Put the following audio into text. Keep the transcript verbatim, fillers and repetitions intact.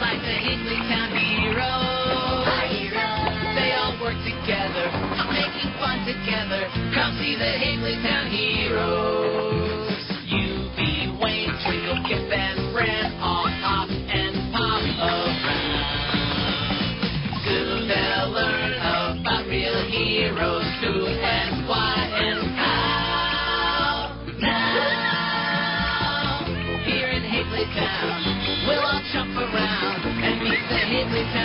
like the Higglytown Heroes. Our heroes. They all work together, making fun together. Come see the Higglytown Heroes. You be Wayne, Twinkle, Kip, and Bran, all hop and pop around. Soon they'll learn about real heroes, who and why and how. Now, here in Higglytown, we'll all jump around and meet the Higglytown